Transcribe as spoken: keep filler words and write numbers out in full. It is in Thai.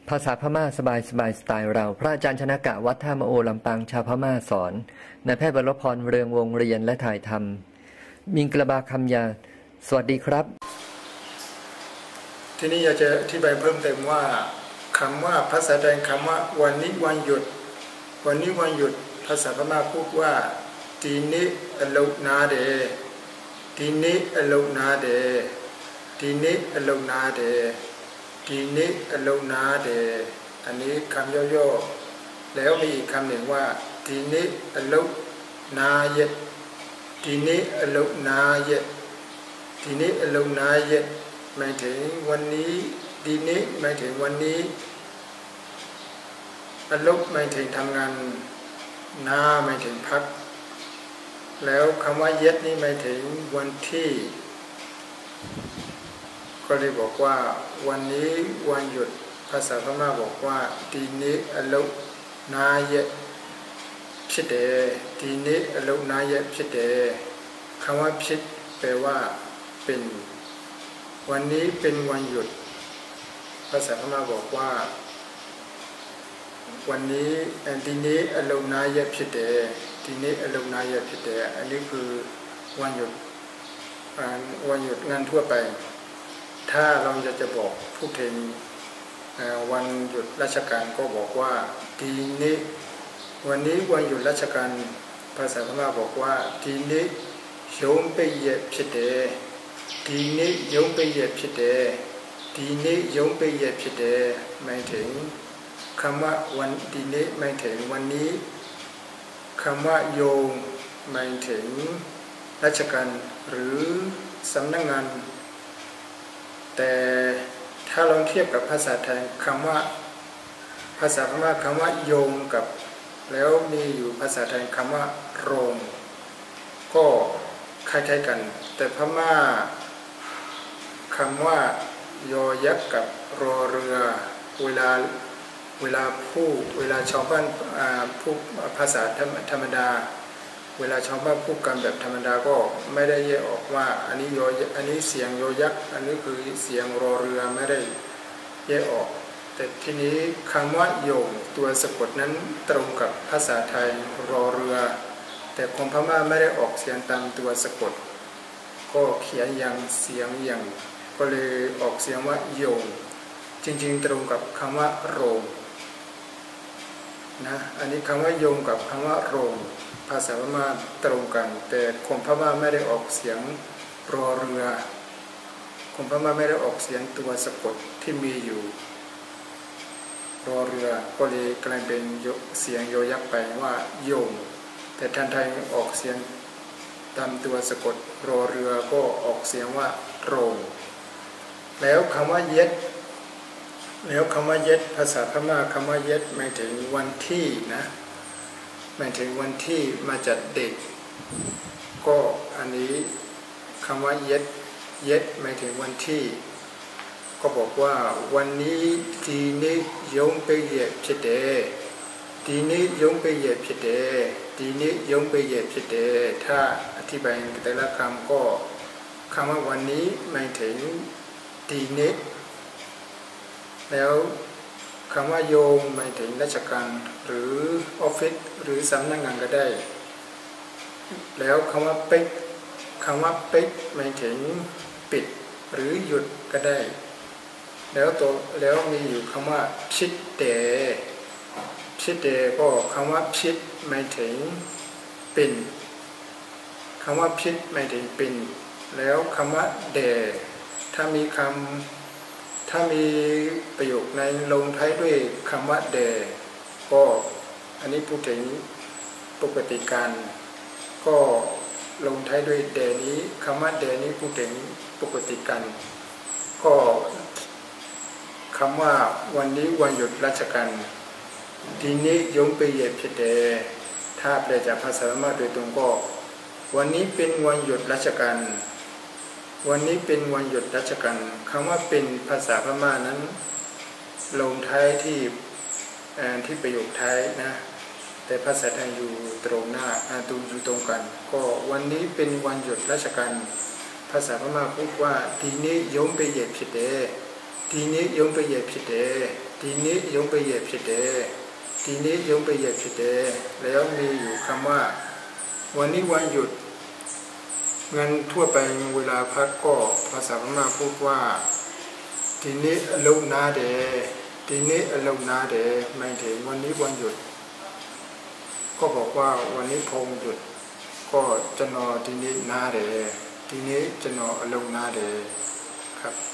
ภาษาพม่าสบายสบายสไตล์เราพระอาจารย์ชนกะวัดท่ามะโอลำปางชาวพม่าสอนนายแพทย์วรพรเรืองวงเรียนและถ่ายทำมิงกระบาคำยาสวัสดีครับทีนี้อยากจะอธิบายเพิ่มเติมว่าคำว่าภาษาไทยคำว่าวันนี้วันหยุดวันนี้วันหยุดภาษาพม่าพูดว่าทีนี้อลุนาเดทีนี้อลุนาเดทีนี้อลุนาเดทีนี้อลุนาเดอันนี้คำย่อๆแล้วมีอีกคำหนึ่งว่าทีนี้อลุนาเยทีนี้อลุนาเยทีนี้อลุนาเยหมายถึงวันนี้ทีนี้หมายถึงวันนี้อลุหมายถึงทำงานนาหมายถึงพักแล้วคำว่าเย็ดนี่หมายถึงวันที่ก็เลยบอกว่าวันนี้วันหยุดภาษาพม่าบอกว่าทีนี้อลุนาเยพิเดทีนี้อลุนาเยพิเดคำว่าพิดแปลว่าเป็นวันนี้เป็นวันหยุดภาษาพม่าบอกว่าวันนี้ทีนี้อลุนาเยพิเดทีนี้อลุนาเยพิเดอันนี้คือวันหยุดวันหยุดงานทั่วไปถ้าเราจะจะบอกพูดถึงวันหยุดราชการก็บอกว่าทีนี้วันนี้วันหยุดราชการภาษาพม่าบอกว่าทีนี้ยงไปเย็บพิเดทีนี้ยงไปเย็บพิเดทีนี้ยงไปเย็บพิเดหมายถึงคำว่าวันทีนี้หมายถึงวันนี้คำว่าโยงหมายถึงราชการหรือสำนักงานแต่ถ้าลองเทียบกับภาษาไทยคำว่าภาษาพม่าคำว่าโยงกับแล้วมีอยู่ภาษาไทยคำว่าโรงก็คล้ายๆกันแต่พม่าคำว่ายอยักษ์กับรอเรือเวลาเวลาผู้เวลาชาวบ้านผู้ภาษาธรรมดาเวลาชาวบ้านพูดกันแบบธรรมดาก็ไม่ได้แยกออกว่าอันนี้ยออันนี้เสียงยอยักษ์อันนี้คือเสียงรอเรือไม่ได้แยกออกแต่ทีนี้คำว่าโยงตัวสะกดนั้นตรงกับภาษาไทยรอเรือแต่คนพม่าไม่ได้ออกเสียงตามตัวสะกดก็เขียนอย่างเสียงอย่างก็เลยออกเสียงว่าโยงจริงๆตรงกับคำว่าโรงนะอันนี้คำว่าโยงกับคำว่าโรงภาษาพม่าตรงกันแต่คนพม่าไม่ได้ออกเสียงรอเรือคนพม่าไม่ได้ออกเสียงตัวสะกดที่มีอยู่รอเรือก็เลยกลายเป็นเสียงโยยักษ์ไปว่าโยงแต่ท่านไทยออกเสียงตามตัวสะกดรอเรือก็ออกเสียงว่าโรงแล้วคำว่าเย็ดแล้วคำว่าเย็ดภาษาพม่าคำว่าเย็ดหมายถึงวันที่นะหมายถึงวันที่มาจากเด็กก็อันนี้คำว่าเย็ดเย็ดหมายถึงวันที่ก็บอกว่าวันนี้ทีนี้ยงไปเย็บพิเดทีนี้ยงไปเย็บพิเดทีนี้ยงไปเย็บพิเดถ้าอธิบายแต่ละคำก็คำว่าวันนี้หมายถึงทีนี้แล้วคำว่าโยงหมายถึงราชการหรือออฟฟิศหรือสำนักงานก็ได้แล้วคำว่าปิดคำว่าปิดหมายถึงปิดหรือหยุดก็ได้แล้วตัวแล้วมีอยู่คำว่าพิดเดพิดเดก็คำว่าพิดหมายถึงปิ่นคำว่าพิดหมายถึงปิ่นแล้วคำว่าเดถ้ามีคำถ้ามีประโยคในลงท้ายด้วยคำว่าเดก็อันนี้พูดถึงปกติการก็ลงท้ายด้วยเดนี้คำว่าเดนี้พูดถึงปกติการก็คำว่าวันนี้วันหยุดราชการทีนี้ยงไปเย็บพิเดถ้าแปลจากภาษาพม่าโดยตรงก็วันนี้เป็นวันหยุดราชการวันนี้เป็นวันหยุดราชการคำว่าเป็นภาษาพม่านั้นลงท้ายที่ที่ประโยคท้ายนะแต่ภาษาไทยอยู่ตรงหน้าตูอยู่ตรงกันก็วันนี้เป็นวันหยุดราชการภาษาพม่าพูดว่าทีนี้ยงไปเย็บพิเดทีนี้ยงไปเย็บพิเดททีนี้ยงไปเหยียบผิดเดทีนี้ยงไปเหยียบผิดเดแล้วมีอยู่คำว่าวันนี้วันหยุดงั้นทั่วไปเวลาพักก็ภาษาพม่าพูดว่าทีนี้ลงนาเดทีนี้ลงนาเดไม่ถึงวันนี้วันหยุดก็บอกว่าวันนี้พงหยุดก็จะนอทีนี้นาเดทีนี้จะนอลงนาเดครับ